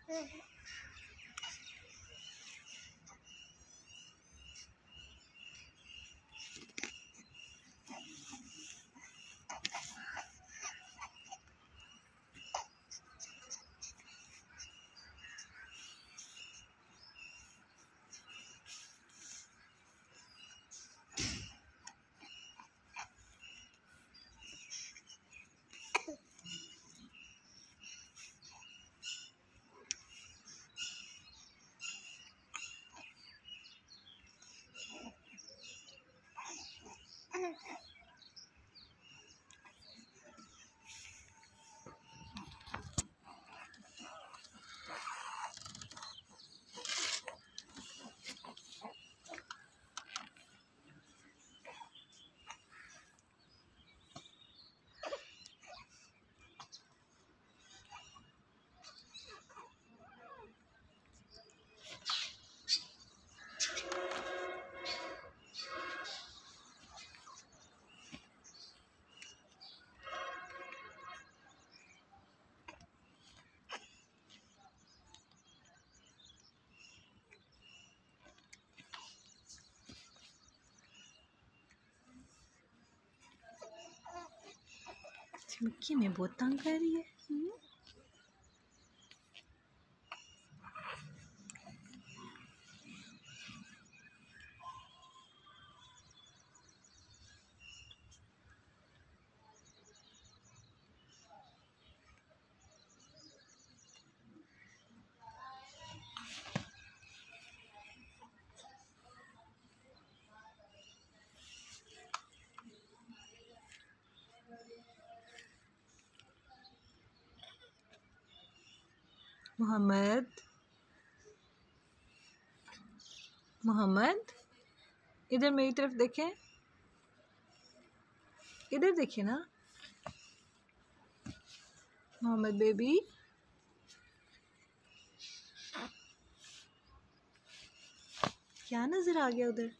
Mickey में बहुत तंग कर रही है। मोहम्मद, मोहम्मद, इधर मेरी तरफ देखें, इधर देखिए ना मोहम्मद बेबी। क्या नजर आ गया उधर?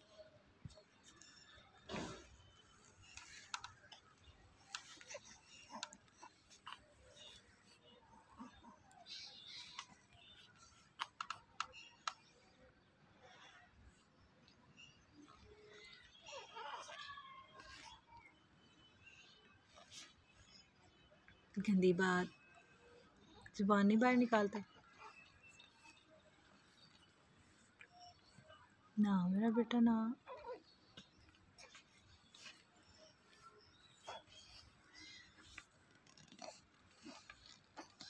गंदी बात, जुबान नहीं बाहर निकालता। ना मेरा बेटा ना।